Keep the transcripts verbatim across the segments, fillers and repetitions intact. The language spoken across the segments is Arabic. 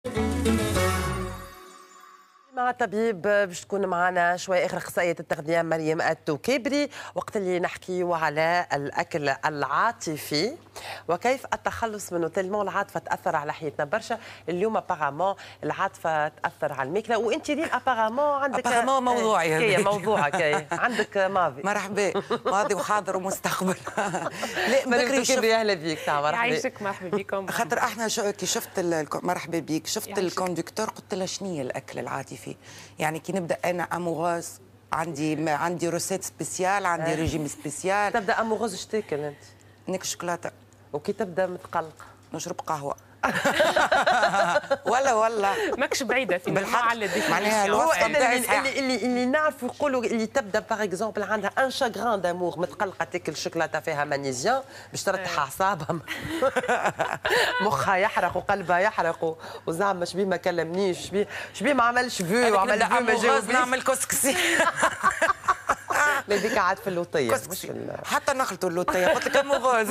مع الطبيب باش تكون معنا شوي اخر اخصائيه التغذيه مريم التوكبري، وقت اللي نحكيو على الاكل العاطفي وكيف التخلص منه. تلمون العاطفه تاثر على حياتنا برشا. اليوم ابارامون العاطفه تاثر على الماكله، وانت ريم ابارامون عندك ابارامون موضوعي كي موضوعك كي عندك ماضي مرحبا ماضي وحاضر ومستقبل. لا مريم التوكبري اهلا بيك. تاع مرحبا يعيشك مرحبا بكم. خاطر احنا شو كي شفت مرحبا بيك شفت الكوندكتور قلت له شنو هي الاكل العاطفي؟ يعني كي نبدا انا اموغوز عندي عندي روسيت سبيسيال، عندي ريجيم سبيسيال. تبدا اموغوز اش تاكل انت؟ ناكل شوكولاته. وكي تبدا متقلق نشرب قهوه. ولا ولا ماكش بعيده في بالحق معناها الوصفه اللي, اللي, اللي, اللي نعرفوا يقولوا اللي تبدا باغ اكزومبل عندها ان شاغران دامور متقلقه تاكل شوكولاته فيها مانيزيوم باش ترتاح اعصابها. مخها يحرق وقلبها يحرق وزعما شبيه ما كلمنيش شبيه شبيه ما عملش فيو وعمل فيو ما جاوبنيش. نعمل كسكسي. هذيك قاعد في اللوطيه مش حتى نخلطوا اللوطيه قلت لك اموغوز.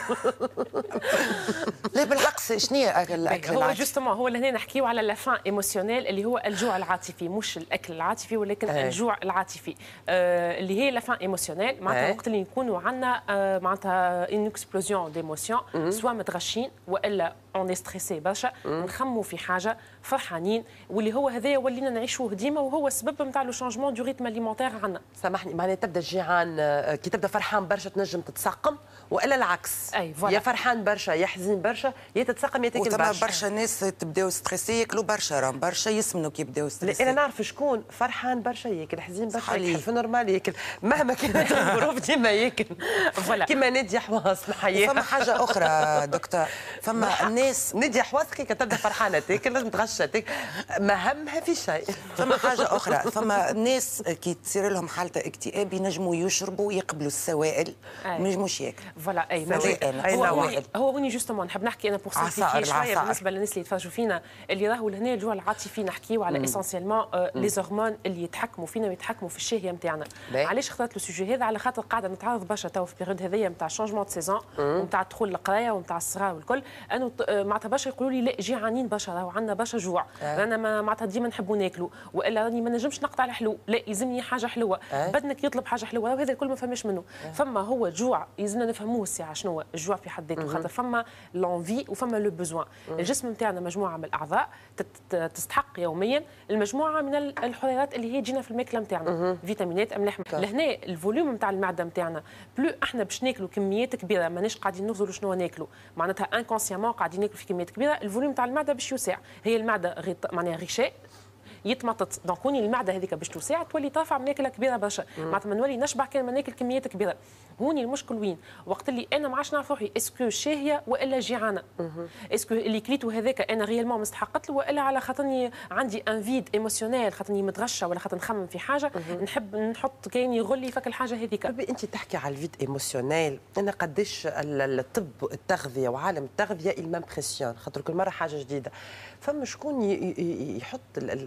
لا بالحق شنو هي الاكل هو جوستومون هو لهنا نحكيو على لافان ايموسيونيل اللي هو الجوع العاطفي، مش الاكل العاطفي ولكن أي. الجوع العاطفي آه اللي هي لافان ايموسيونيل معناتها وقت اللي نكونوا عندنا آه معناتها اون اكسبلوزيون ديموسيون سواء متغشين والا اون ستريسي برشا نخموا في حاجه فرحانين واللي هو هذايا ولينا نعيشوه ديما وهو السبب نتاع لو شونجمون دو ريتم اليمونتير عندنا. سامحني معناها تبدا جيعان كي تبدا فرحان برشا تنجم تتسقم والا العكس. اي يا فرحان برشا يا حزين برشا يا تتسقم يا تاكل برشا. وثما برشا ناس تبداو ستريسي ياكلوا برشا راهم برشا يسمنوا كي يبداو ستريسي. انا نعرف شكون فرحان برشا ياكل، حزين برشا ياكل، في نورمال ياكل مهما كانت الظروف ديما ياكل. فوالا كيما ناديه حواس الحياه. فما حاجه اخرى دكتور، فما الناس ناديه حواس كي تبدا فرحانه تاكل لازم تغشى تاكل ما همها في شيء. فما حاجه اخرى، فما ناس كي تصير لهم حاله اكتئاب ينجموا يشربوا يقبلوا السوائل ما ينجموش ياكلوا. فوالا اي هو هو هو هوني جوستومون نحب نحكي انا بور سامبليفي شويه بالنسبه للناس اللي يتفرجوا فينا اللي راهو لهنا الجوع العاطفي نحكيو على اسونسيالمون لي هرمون اللي يتحكموا فينا ويتحكموا في الشهيه نتاعنا. علاش اخترت لو سوجي هذا؟ على خاطر قاعده نتعرض برشا تو في البيريود هذيا نتاع شونجمون دو سيزون ونتاع دخول القرايه ونتاع الصغار والكل، انه معناتها برشا يقولوا لي لا جيعانين برشا راهو عندنا برشا جوع، رانا معناتها ديما نحبوا ناكلوا والا راني ما نجمش نقطع الحلو، لا يلزمني حاجه حلوه، بدنك يطلب حاجه حلوه وهذا الكل ما فهمش منه. فما هو الجوع يلزمنا نفهموه الساعه شنو هو الجوع في حد ذاته، خاطر فما لونفي وفما لو بوزوان. الجسم نتاعنا مجموعه من الاعضاء تستحق يوميا المجموعه من الحريرات اللي هي تجينا في الماكله نتاعنا، فيتامينات املاح. لهنا الفوليوم نتاع المعده نتاعنا بلو احنا باش ناكلوا كميات كبيره ماناش قاعدين نغزروا شنو ناكلوا، معناتها انكونسيامون قاعدين ناكلوا في كميات كبيره، الفوليوم نتاع المعده باش يوسع. هي المعده غيط... معناها غشاء يتمطط، دونك هوني المعده هذيك باش توسع تولي ترفع ماكله كبيره برشا، معناتها ما نولي نشبع كان ما ناكل كميات كبيره. هوني المشكل وين؟ وقت اللي انا ما عادش نعرف روحي اسكو شاهيه والا جيعانه، اسكو اللي كليتو هذاك انا ريالمون مستحقت له والا على خاطرني عندي ان فيد ايموسيونيل، خاطرني متغشه ولا خاطر نخمم في حاجه نحب نحط كاين يغلي فك الحاجه هذيك. انت تحكي على الفيد ايموسيونيل، انا قداش الطب التغذيه وعالم التغذيه المامبرسيون خاطر كل مره حاجه جديده. فما شكون يحط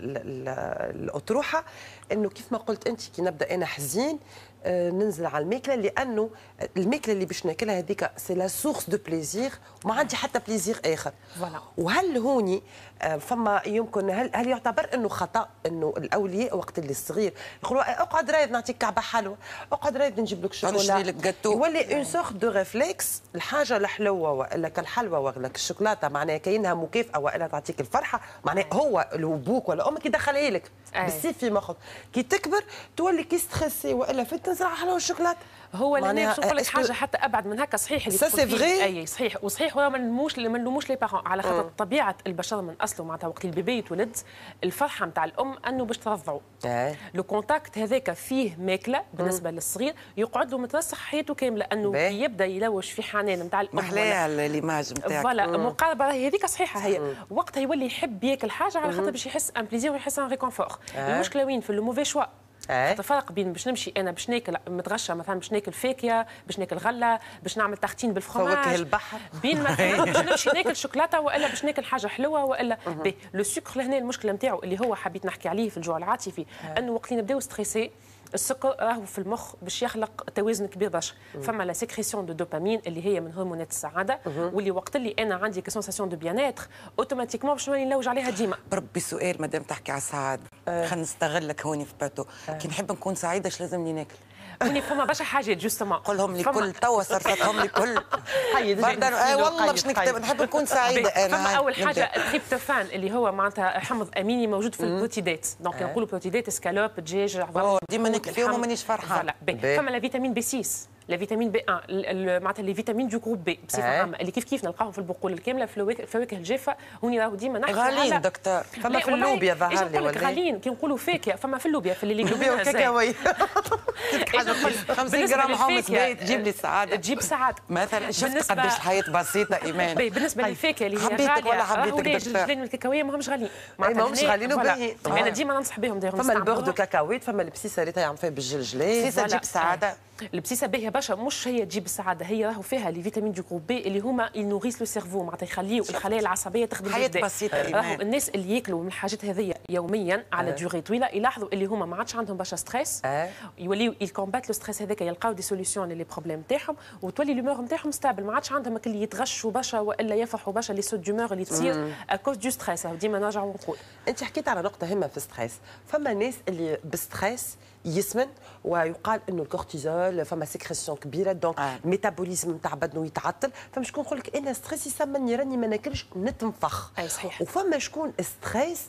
الاطروحه انه كيف ما قلت انت كي نبدا انا حزين ننزل على الماكله، لانه الماكله اللي باش ناكلها هذيك سي لا سورس دو بليزير وما عندي حتى بليزير اخر. فوالا. وهل هوني فما يمكن هل هل يعتبر انه خطا انه الاولياء وقت اللي الصغير يقولوا اقعد رايد نعطيك كعبه حلوه، اقعد رايد نجيب لك شوكولا، يولي اون سورت دو ريفلكس الحاجه الحلوه والا كالحلوه ولا الشوكولاته معناها كاينها مكافاه والا تعطيك الفرحه، معناها هو ابوك ولا امك يدخلها لك بالسيف في مخك، كي تكبر تولي كي ستريسي والا فت تنزل على حلوه الشوكولاته. هو لهنا باش نقول لك حاجه حتى ابعد من هكا، صحيح اللي سا سي فغي، اي صحيح وصحيح، وما نلوموش ما نلوموش لي بارون على خاطر طبيعه البشر من اصله معناتها وقت البيبي يتولد الفرحه نتاع الام انه باش ترضعوا. لو كونتاكت هذاك فيه ماكله بالنسبه للصغير يقعد له مترسخ حياته كامله، انه كي يبدا يلوش في حنان نتاع الام محلاها ليماج نتاعك. فوالا مقاربه هذيك صحيحه، هي وقتها يولي يحب ياكل حاجه على خاطر باش يحس ان بليزير ويحس ان ريكونفور. المشكله وين؟ في لو موفي شوا. خاطر فرق بين باش نمشي انا باش ناكل متغشى مثلا باش ناكل فاكهه، باش ناكل غله، باش نعمل تختين بالفرماج، فواكه البحر، بين مثلا باش نمشي ناكل شوكولاته والا باش ناكل حاجه حلوه والا لو سكر. لهنا المشكله نتاعو اللي هو حبيت نحكي عليه في الجوع العاطفي، انه وقت اللي نبداو ستريسي السكر راهو في المخ باش يخلق توازن كبير برشا. فما لا سيكريسيون دو دوبامين اللي هي من هرمونات السعاده، واللي وقت اللي انا عندي كسونساسيون دو بيان اتر اوتوماتيكمون باش نولي نلوج عليها ديما. بربي سؤال مادام تحكي على السعاده، أه. خلينا نستغلك هوني في باتو، أه. كي نحب نكون سعيده ايش لازمني ناكل؟ هوني فما برشا حاجات جوستومون قولهم لي كل توا صرفتهم لي كل اي والله باش نكتب نحب نكون سعيده انا. فما اول حاجه التريبتوفان اللي هو معناتها حمض اميني موجود في البروتيدات، دونك نقولوا بروتيدات سكالوب دجاج ديما ناكل فيهم ومانيش فرحان. فما لا فيتامين بي ستة، لا فيتامين بي واحد معناتها لي فيتامين دو جروب بي بصفه عامه اللي كيف كيف نلقاهم في البقول الكامله في الفواكه الجافه. هوني راهو ديما نحكي غاليين دكتور. فما في اللوبيا ظهر لي ولا غاليين كي نقولوا فاكهه، فما في اللوبيا في اللي اللوبيا والكاكاوي خمسين جرام حمص بيت تجيب لي السعاده، تجيب سعاده مثلا. شفت قداش الحياه بسيطه ايمان. بالنسبه للفاكهه اللي هي حبيتك ولا حبيتك دكتور؟ الجبلان والكاكاويه ماهمش غاليين، ماهمش غاليين وباهيين. انا ديما ننصح بهم دايرهم. فما البوردو كاكاويت، فما البسيسه اللي تعمل فيها بالجلجلات، البسيسه تجيب السعاده. البسيسه باهيه برشا، مش هي تجيب السعاده، هي راهو فيها لي فيتامين دو جروب بي اللي هما ينوريس لو سيرفو، معناتها يخليو الخلايا العصبيه تخدم حياه بسيطه. راهو الناس اللي ياكلوا من الحاجات هذيا يوميا على دوري طويله يلاحظوا اللي هما ما عادش عندهم برشا ستريس، يوليو يكومبات لو ستريس هذاك، يلقاو دي سوليسيون لي بروبليم تاعهم، وتولي لومور نتاعهم ستابل، ما عادش عندهم اللي يتغشوا برشا والا يفرحوا برشا لي سوت دومور اللي تصير اكوز دو ستريس. ديما نرجع ونقول انت حكيت على نقطه هامه في الستريس. فما ناس اللي بستريس يسمن ويقال انه الكورتيزول فما سيكريسيون كبيره، دونك آه. الميتابوليزم نتاع بدنه يتعطل. فما شكون يقول لك انا ستريس يسمني راني ما ناكلش نتنفخ. اي صحيح. وفما شكون ستريس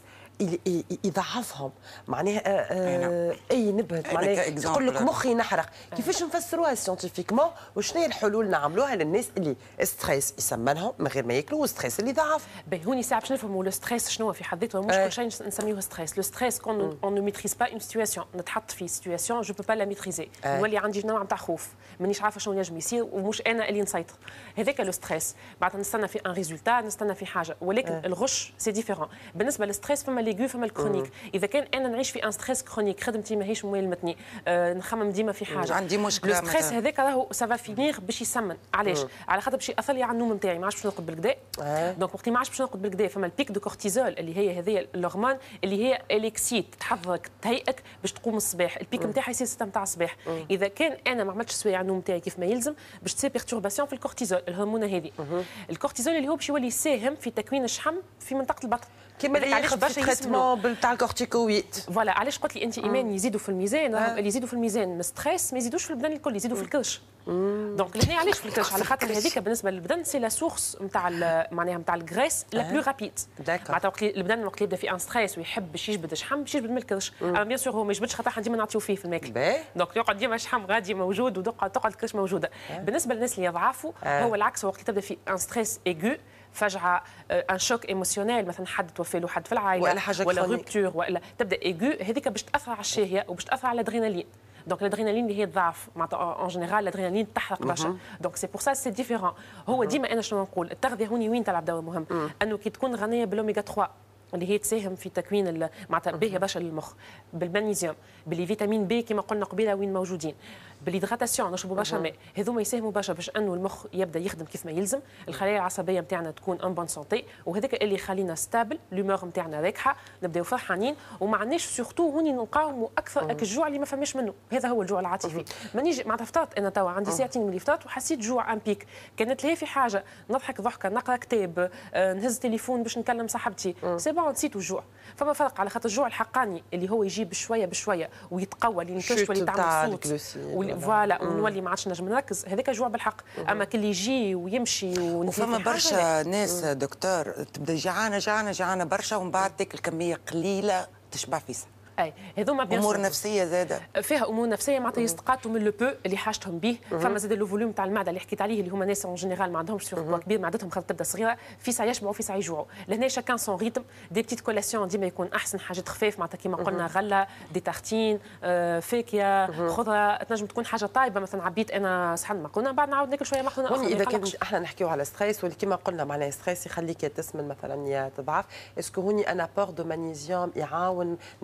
يضعفهم، معناها آه اي نبهت، معناها يقول لك مخي نحرق. كيفاش نفسروها سيانتيفيكمون وشنو هي الحلول نعملوها للناس اللي ستريس يسمنهم من غير ما ياكلوا وستريس اللي ضعف؟ باهي هوني ساعه باش نفهموا لو ستريس شنو في حد ذاته، مش كل شيء نسميوه ستريس. لو ستريس كون اون نو ميتريز با اون سيتواسيون، نتحط في سيتواسيون جو بو با لا ميتريزي، نولي عندي نوع نتاع خوف، مانيش عارفه شنو ينجم يصير ومش انا اللي نسيطر. هذاك لو ستريس، بعد نستنى في ان ريزولتا، نستنى في حاجه، ولكن أه. الغش سي ديفيرون. بالنسبه للستريس فما ليغو فما الكرونيك. اذا كان انا نعيش في ان ستريس كرونيك، خدمتي ماهيش موالمتني، أه نخمم ديما في حاجه، عندي مشكله، الستريس هذاك راهو سافا فينيغ باش يسمن. علاش؟ على خاطر باش ياثر لي على النوم نتاعي، ما عادش باش نرقد بالكدا. أه. دونك وقت ما عادش باش نرقد بالكدا، فما البيك دو كورتيزول اللي هي هذه الهرمون اللي هي اليكسيت، تحضرك تهيئك باش تقوم الصباح، البيك نتاعها يصير ستة نتاع الصباح. أه. اذا كان انا ما عملتش سوايع النوم نتاعي كيف ما يلزم، باش تصير بيرتورباسيون في الكورتيزول، الهرمون هذه. أه. الكورتيزول اللي هو باش يولي يساهم في تكوين الشحم في منطقه البطن، كيما اللي ياخذ في تريتمون بتاع الكورتيكويد. فوالا علاش قلت لي انت ايمان يزيدوا في الميزان، راهم اللي يزيدوا في الميزان من ستريس ما يزيدوش في البدن الكل، يزيدوا في الكرش. دونك لهنا علاش في الكرش؟ على خاطر هذيك بالنسبه للبدن سي لا سورس نتاع معناها نتاع الغريس لا بلو رابيد. معناتها وقت البدن وقت يبدا في ان ستريس ويحب باش يجبد الشحم باش يجبد من الكرش، اما بيان سور هو ما يجبدش خاطر ديما نعطيو فيه في الماكل، دونك يقعد ديما الشحم غادي موجود وتقعد تقعد الكرش موجوده. بالنسبه للناس اللي يضعفوا هو العكس، وقت تبدا في ان ستريس ايغو، فجعه، ان شوك ايموسيونيل، مثلا حد توفى له حد في العائله ولا حاجه ولا روبتور ولا تبدا ايغو، هذيك باش تاثر على الشهيه وباش تاثر على الادرينالين. دونك الادرينالين اللي هي تضاعف، معناتها اون جينيرال الادرينالين تحرق برشا، دونك سي بور سا سي ديفيرون. هو ديما انا شنو نقول، التغذيه هوني وين تلعب دور مهم، انه كي تكون غنيه بالاوميغا ثلاثة اللي هي تساهم في تكوين معناتها باهيه برشا للمخ، بالمغنيسيوم، بالفيتامين بي كما قلنا قبيله وين موجودين، بالهيدراتاسيون نشربوا برشا ماء، هذوما يساهموا برشا باش انه المخ يبدا يخدم كيف ما يلزم، الخلايا العصبيه نتاعنا تكون ان بون سونتي، وهذاك اللي يخلينا ستابل، لومور نتاعنا راكحه، نبداو فرحانين وما عندناش سورتو هوني نقاوموا اكثر اك الجوع اللي ما فماش منه، هذا هو الجوع العاطفي. مانيش معناتها فطرت انا توا عندي ساعتين من اللي فطرت وحسيت جوع ان بيك، كانت لهي في حاجه نضحك ضحكه، نقرا كتاب، آه، نهز تليفون باش نكلم صاحبتي، سي بون نسيت الجوع. فما فرق على خاطر الجوع الحقاني اللي هو يجي بشويه بشويه ويتقوى، اللي نكش ولي تعمل صوت فوالا ونولي ما عادش نجم نركز، هذاك جوع بالحق. اما كل يجي ويمشي وفما برشا ناس دكتور تبدا جعانه جعانه جعانه برشا ومن بعد تاكل كميه قليله تشبع فيسا. اي هذوما امور نفسيه زاده، فيها امور نفسيه معناتها يستقاطوا من لو بو اللي حاجتهم به. فما زاد لو فوليوم تاع المعده اللي حكيت عليه اللي هما ناس اون جينيرال ما عندهمش سور كبير، معدتهم خاطر تبدا صغيره، في ساعه يشبعوا في ساعه يجوعوا. لهنا شاكان سون ريتم، دي بتيت كولاسيون ديما يكون احسن، حاجات خفاف معناتها كيما قلنا غله، دي تارتين، آه، فاكهه، خضره، تنجم تكون حاجه طايبه، مثلا عبيت انا صحن مقرونه بعد نعاود ناكل شويه مقرونه اخرى. اذا كان احنا نحكيو على ستريس واللي كيما قلنا معناها ستريس يخليك يا تسمن مثلا يا تضعف، اسكو هوني ان ابور دو مغنيسيوم يعاون ناخذوا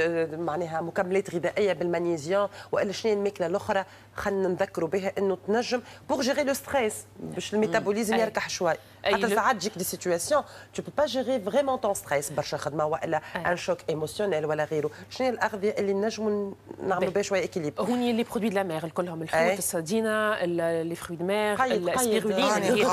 معناها مكملات غذائيه بالمغنيسيوم، والا شنو الماكله الاخرى خلينا نذكروا بها انه تنجم بور جيري لو ستريس باش الميتابوليزم يركح شوي. خاطر ساعات تجيك دي سيتواسيون تو بو با جيري فريمون طون ستريس، برشا خدمه والا ان شوك ايموسيونيل ولا غيره. شنو هي الاغذيه اللي نجموا نعملوا بها شويه اكيليبر؟ هوني لي برودوي دو لا مير كلهم، الحوت، السردينه، لي فري دو مير، السبيرولين اللي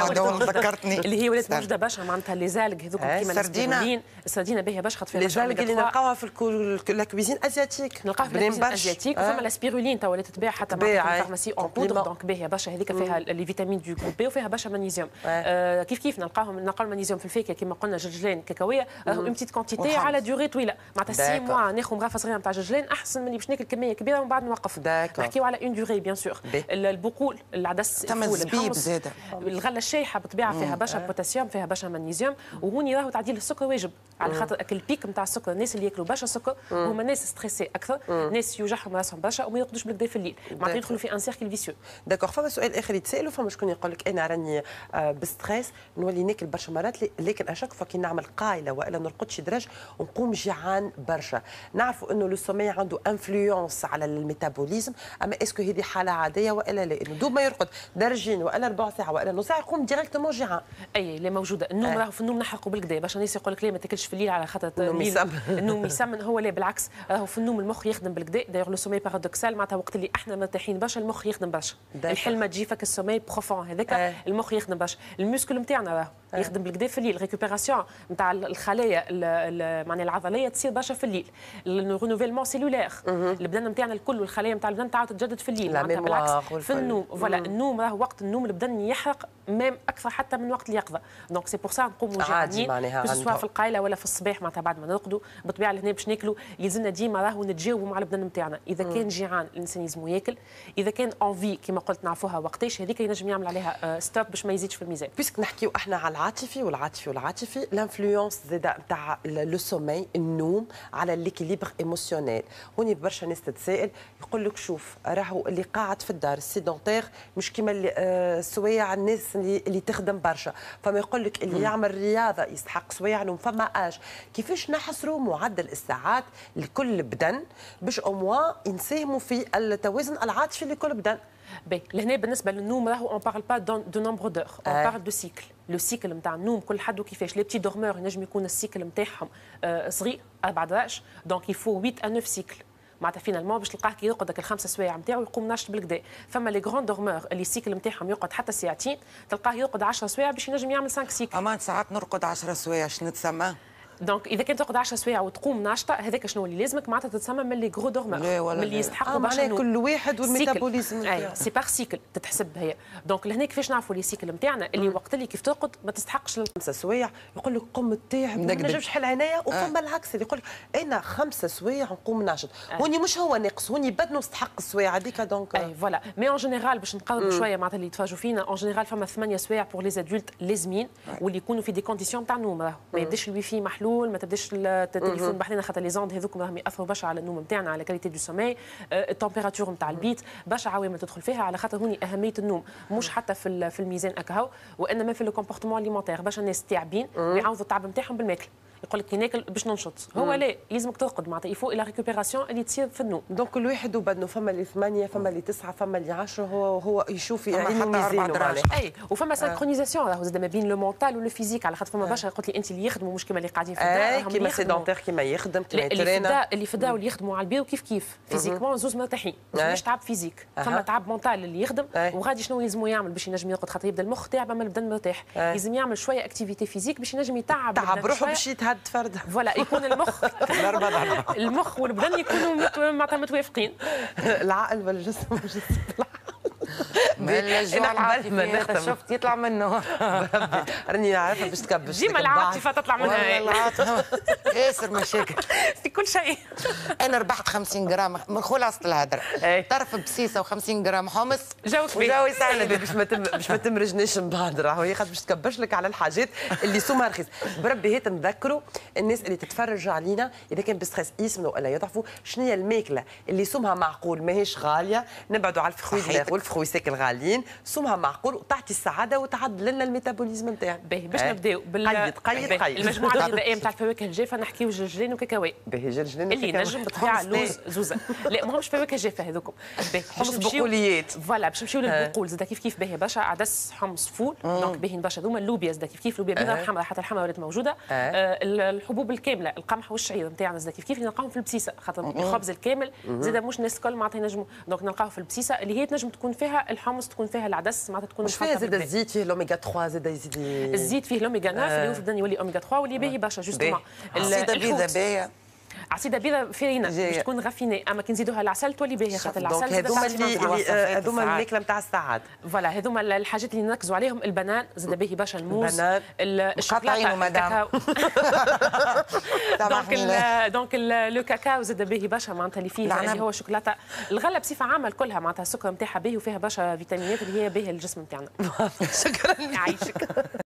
هي اللي هي ولات موجوده برشا، معناتها لي زالغ هذوك كيما السردينه. السردينه باهيه برشا، خاطر فيها لي زالغ اللي نلقاوها في لا كويزين ازياتيك، نلقاوها في الكويزين ازياتيك. وفما السبيرولين تو ولات تتباع حتى في الفارماسي اون بودر، دونك باهيه برشا هذيك، فيها لي فيتامين دو جروب بي وفيها برشا مغنيسيوم. كيف كيف نلقاهم نلقاو المغنيسيوم في الفاكهه كما قلنا، جرجلين كاكاويه اون بتيت كونتيتي على ديوري طويله، معناتها سي موا ناخذ مغرفه صغيره نتاع جرجلين احسن من باش ناكل كميه كبيره ومن بعد نوقف. نحكيو على اون ديوري بيان سور. البقول، العدس، تم الزبيب زاد، الغله الشايحه بالطبيعه فيها برشا بوتاسيوم، فيها برشا مغنيسيوم. وهوني راهو تعديل السكر واجب، على خاطر البيك نتاع السكر، الناس اللي ياكلوا برشا سكر هما ناس ستريسي اكثر، ناس يوجعهم راسهم برشا وما يرقدوش بالكدا في الليل، معناتها يدخلوا في ان سيركل فيسيو. داكور. فما سؤال اخر يتسالوا، فما شكون يقول لك انا راني بستريس نولي ناكل برشا مرات، لكن اشاك فكي نعمل قايله والا نرقد شي درج ونقوم جيعان برشا. نعرفوا انه لو سومي عنده انفلونس على الميتابوليزم، اما اسكو هذه حاله عاديه والا لا؟ انه دوب ما يرقد درجين والا ربع ساعه والا نص ساعه يقوم ديريكتومون جيعان. اي اللي موجوده النوم، راهو في النوم نحرقوا بالكدا. برشا ناس يقول لك لا ما تاكلش في الليل على خاطر النوم يسمن. النوم يسمن، هو لا بالعكس، راهو في النوم المخ يخدم بالكدا. دايوغ لو سومي بارادوكسال، معناتها وقت اللي احنا مرتاحين برشا المخ يخدم برشا. الحلمه تجي فك السومي بروفون هذاك، المخ يخدم برشا. الموسكل نتاعنا راهو يخدم بالكدا في الليل، ريكوبيراسيون نتاع الخلايا معناها العضليه تصير برشا في الليل، الرونوفيلمون سيلولير البدن نتاعنا الكل والخلايا نتاع البدن تعاود تتجدد في الليل، معناتها بالعكس في النوم. فوالا النوم راهو وقت النوم البدن يحرق ميم اكثر حتى من وقت اليقظه، دونك سي بور سا نقوموا جيعانين سواء في القايله ولا في الصباح، معناتها بعد ما نرقدوا بالطبيعه هنا باش ناكلوا يلزمنا ديما راهو نتجاوبوا مع البدن نتاعنا. اذا كان جيعان الانسان يلزمو ياكل، اذا كان انفي كما قلت نعرفوها وقتاش هذيك ينجم يعمل عليها ستوب باش ما يزيدش في الميزان. بيسك نحكيو احنا على العاطفي والعاطفي والعاطفي، الانفلونس زاد نتاع لو سومي النوم على ليكيليبر ايموسيونيل. هوني برشا ناس تتسائل يقول لك شوف راهو اللي قاعد في الدار السيدونتير مش كيما السوايع الناس اللي, اللي تخدم برشا، فما يقول لك اللي يعمل رياضه يستحق سوايع نوم. فما اج كيفاش نحصروا معدل الساعات لكل بدن باش او موا ينساهموا في التوازن العاطفي لكل بدن؟ بي لهنا بالنسبه للنوم راهو اون بارل با دو نومبر دور، اون بارل دو سيكل. لو سيكل نتاع النوم كل حد وكيفاش. لي بتي دورمور ينجم يكون السيكل نتاعهم صغير أربع دراج، دونك يفو ثمانية ا تسعة سيكل، معناتها فينالمون باش تلقاه كي يرقد الخمسه سوايع نتاعو يقوم ناشط بالكدا. فما لي غران دورمور اللي السيكل نتاعهم يرقد حتى ساعتين، تلقاه يرقد عشرة سوايع باش ينجم يعمل خمسة سيكل. اما ساعات نرقد عشرة سوايع شنو تسمى؟ دونك اذا كنت ترقد عشرة سوايع وتقوم ناشطه، هذاك شنو اللي لازمك؟ معناتها تتسمى من لي غرو دورمور، من اللي يستحقوا برشا نوم. كل واحد والميتابوليزم نتاعو سي بار سيكل تتحسب هي. دونك لهنا كيفاش نعرفوا لي سيكل نتاعنا اللي وقت اللي كيف ترقد ما تستحقش خمسه سوايع، يقول لك قم تعب ما نجمش حل عينيا. وفما العكس اللي يقول لك انا خمسه سوايع نقوم ناشط، هوني مش هو ناقص، هوني بدنه يستحق السوايع هذيك. دونك اي فوالا. مي اون جينيرال باش نقربوا شويه معناتها اللي يتفرجوا فينا، اون جينيرال فما ثمانيه سوايع بور لي زادولت لازمين، واللي يكونوا في دي كونديسيون تاع النوم. راهو ما يبداش الوي في محلول، ما تبداش التليفون بحالنا، خاطر لي زوند هذوك راهم ياثروا برشا على النوم نتاعنا، على كاليتي دو سومي، التمبيراتور نتاع البيت، برشا عوامل تدخل فيها. على خاطر هوني اهميه النوم مش حتى في في الميزان اكهو، وانما في لو كومبورتمون اليمونتير. برشا ناس تعبين ويعوضوا التعب نتاعهم بالماكله، يقول لك كي ناكل باش ننشط، هو لا يلزمك ترقد، معناتها يفو الى ريكوبيراسيون اللي تصير في النوم. دونك كل واحد وبدنه، فما اللي ثمانيه، فما اللي تسعه، فما اللي عشرة، هو هو يشوف يعينوا ميزانه. اي وفما سانكرونيزاسيون راهو زاد ما بين لو مونتال ولو فيزيك، على خاطر فما برشا قلت لي انت اللي يخدموا مش كيما اللي قاعدين في الدار، كيما سيدونتير كيما يخدم كيما يترينا. اللي في الدار واللي يخدموا على البيرو كيف كيف فيزيكمون زوز مرتاحين، مش تعب فيزيك. فما تعب مونتال اللي يخدم وغادي شنو يلزمو يعمل باش ينجم يرقد، خاطر يبدا المخ تاعب اما البدن مرتاح، لازم يعمل شويه اكتيفيتي فيزيك باش ينجم يتعب تعب روحه باش يتهد فرد. فوالا يكون المخ المخ والبدن يكونوا معناتها متوافقين. العقل والجسم والجسم انا قبل شفت يطلع منه. راني عارفه باش تكبش ديما العاطفه تطلع منها. العاطفه ياسر مشاكل في كل شيء. انا ربحت خمسين جرام من خلاصه الهدره، طرف بسيسه و50 جرام حمص جوك وجوي سعيد. باش ما باش ما تمرجناش من بعد، راهو هي باش تكبش لك على الحاجات اللي سومها رخيص. بربي هيك نذكروا الناس اللي تتفرج علينا اذا كان بستريس يسمنوا ولا يضعفوا، شنو هي الماكله اللي سومها معقول ماهيش غاليه، نبعدوا على الفخوي والفخوي ساك الغالي. عاليين، سمها معقول وتعطي السعاده وتعدل لنا الميتابوليزم نتاعنا. باهي باش نبداو بال قيد قيد قيد المجموعه الغذائيه نتاع الفواكه الجافه، نحكيو جرجلين وكاكاوي. باهي جرجلين اللي نجم بالطبيعه لوز زوزه. لا ماهمش فواكه جافه هذوكم. حمص بقوليات. فوالا باش نمشيو للبقول زاد كيف كيف باهي برشا، عدس حمص فول دونك باهيين برشا. هذوما اللوبيا زاد كيف كيف لوبيا بيضاء حمراء، حتى الحمراء ولات موجوده. الحبوب الكامله القمح والشعير نتاعنا زاد كيف كيف نلقاهم في البسيسه، خاطر الخبز الكامل زاد مش الناس الكل معناتها ينجموا دونك نلقاوه في البسيسه اللي هي تنجم تكون فيها الحمص، تكون فيها العدس، معناتها تكون مش فيها زاد الزيت، فيه الاوميغا ثلاثة زاد يزيد. الزيت فيه الاوميغا تسعة اللي هو في الدنيا يولي اوميغا ثلاثة واللي باهي برشا جوستومون. عصيده بيضاء باهيه، عصيده بيضاء فيرينا باش تكون غافيني، اما كي نزيدوها العسل تولي باهيه خاطر العسل هذوما اللي هذوما الماكله نتاع السعاده. فوالا هذوما الحاجات اللي نركزوا عليهم. البنان زاد باهي برشا، الموز، الشوكولاته، الكاكاو. دونك دونك لو كاكاو زاد باهي برشا معناتها اللي فيه اللي هو الشوكولاته. الغله بصفه عامه كلها معناتها السكر نتاعها باهي وفيها برشا فيتامينات اللي هي باهيه للجسم نتاعنا. شكرا يعيشك.